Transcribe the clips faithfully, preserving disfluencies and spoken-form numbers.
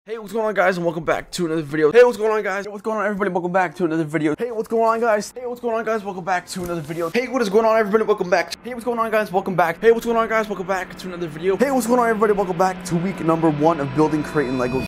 Hey, what's going on, guys, and welcome back to another video. Hey, what's going on, guys? Hey, what's going on, everybody? Welcome back to another video. Hey, what's going on, guys? Hey, what's going on, guys? Welcome back to another video. Hey, what is going on, everybody? Welcome back. Hey, what's going on, guys? Welcome back. Hey, what's going on, guys? Welcome back to another video. Hey, what's going on, everybody? Welcome back to week number one of building, creating Lego.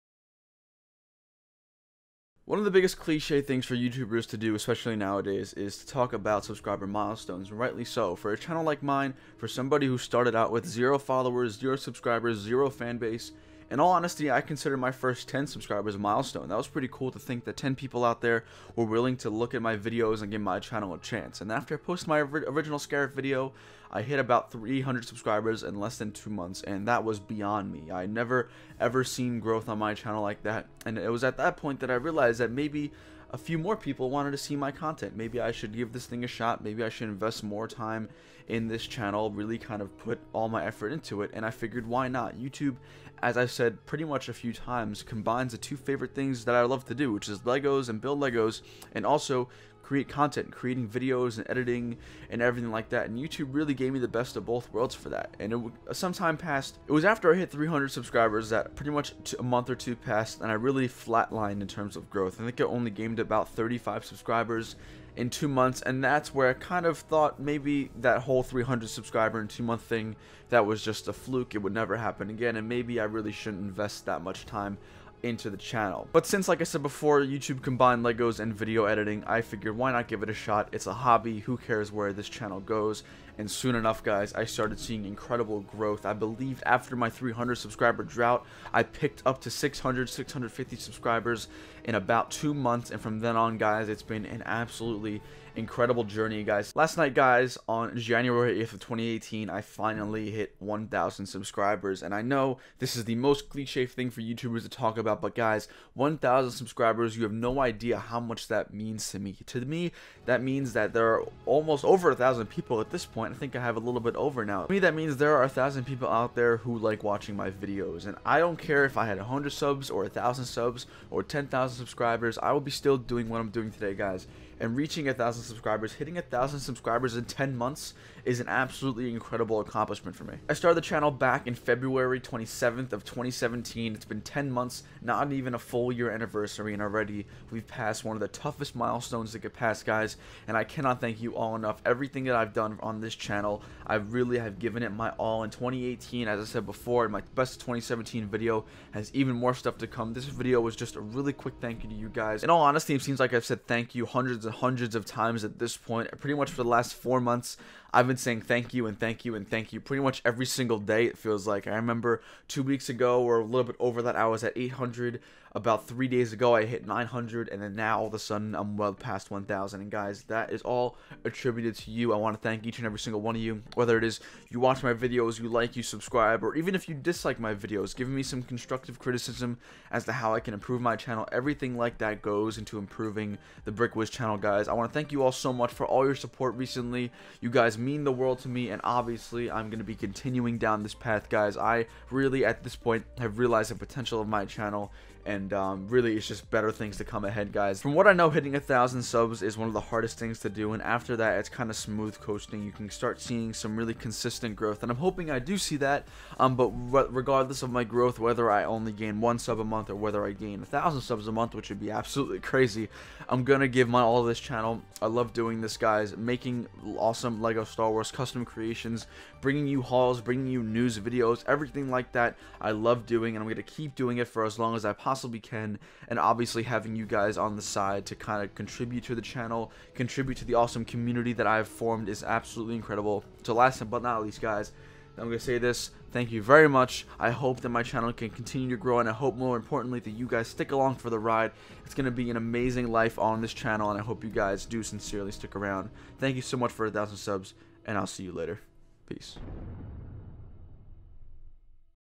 One of the biggest cliche things for YouTubers to do, especially nowadays, is to talk about subscriber milestones, rightly so. For a channel like mine, for somebody who started out with zero followers, zero subscribers, zero fan base, in all honesty, I consider my first ten subscribers a milestone. That was pretty cool to think that ten people out there were willing to look at my videos and give my channel a chance. And after I posted my original Scarif video, I hit about three hundred subscribers in less than two months, and that was beyond me. I never ever seen growth on my channel like that, and it was at that point that I realized that maybe a few more people wanted to see my content. Maybe I should give this thing a shot. Maybe I should invest more time in this channel, really kind of put all my effort into it, and I figured, why not? YouTube, as I've said pretty much a few times, combines the two favorite things that I love to do, which is Legos and build Legos, and also create content, creating videos and editing and everything like that. And YouTube really gave me the best of both worlds for that. And it, some time passed. It was after I hit three hundred subscribers that pretty much a month or two passed, and I really flatlined in terms of growth. I think I only gained about thirty-five subscribers in two months, and that's where I kind of thought maybe that whole three hundred subscriber in two month thing, that was just a fluke. It would never happen again, and maybe I really shouldn't invest that much time into the channel. But since, like I said before, YouTube combined Legos and video editing, I figured, why not give it a shot? It's a hobby. Who cares where this channel goes? And soon enough, guys, I started seeing incredible growth. I believe after my three hundred subscriber drought, I picked up to six hundred, six hundred fifty subscribers in about two months, and from then on, guys, it's been an absolutely incredible journey, guys. Last night, guys, on January eighth of twenty eighteen, I finally hit one thousand subscribers, and I know this is the most cliche thing for YouTubers to talk about, but guys, one thousand subscribers, you have no idea how much that means to me. To me, that means that there are almost over a thousand people at this point. I think I have a little bit over now. To me, that means there are a thousand people out there who like watching my videos, and I don't care if I had one hundred subs or a thousand subs or ten thousand subscribers. I will be still doing what I'm doing today, guys. And reaching a thousand subscribers, hitting a thousand subscribers in ten months is an absolutely incredible accomplishment for me. I started the channel back in February twenty-seventh of twenty seventeen. It's been ten months, not even a full year anniversary, and already we've passed one of the toughest milestones to get past, guys. And I cannot thank you all enough. Everything that I've done on this channel, I really have given it my all. In twenty eighteen, as I said before, my best twenty seventeen video has even more stuff to come. This video was just a really quick thank you to you guys. In all honesty, it seems like I've said thank you hundreds and hundreds of times at this point. Pretty much for the last four months, I've been saying thank you and thank you and thank you pretty much every single day, it feels like. I remember two weeks ago, or a little bit over that, I was at eight hundred. About three days ago, I hit nine hundred, and then now all of a sudden I'm well past one thousand. And guys, that is all attributed to you. I want to thank each and every single one of you, whether it is you watch my videos, you like, you subscribe, or even if you dislike my videos, giving me some constructive criticism as to how I can improve my channel. Everything like that goes into improving the BrickWiz channel, guys. I want to thank you all so much for all your support recently. You guys mean the world to me, and obviously I'm going to be continuing down this path, guys. I really, at this point, have realized the potential of my channel, and um, really it's just better things to come ahead, guys. From what I know, hitting a thousand subs is one of the hardest things to do, and after that it's kind of smooth coasting. You can start seeing some really consistent growth, and I'm hoping I do see that. Um, but re regardless of my growth, whether I only gain one sub a month or whether I gain a thousand subs a month, which would be absolutely crazy, I'm gonna give my all to this channel. I love doing this, guys, making awesome Lego Star Wars custom creations, bringing you hauls, bringing you news videos, everything like that. I love doing, and I'm gonna keep doing it for as long as I possibly possibly can, and obviously having you guys on the side to kind of contribute to the channel, contribute to the awesome community that I've formed is absolutely incredible. So last but not least, guys, I'm going to say this: thank you very much. I hope that my channel can continue to grow, and I hope more importantly that you guys stick along for the ride. It's going to be an amazing life on this channel, and I hope you guys do sincerely stick around. Thank you so much for a thousand subs, and I'll see you later. Peace.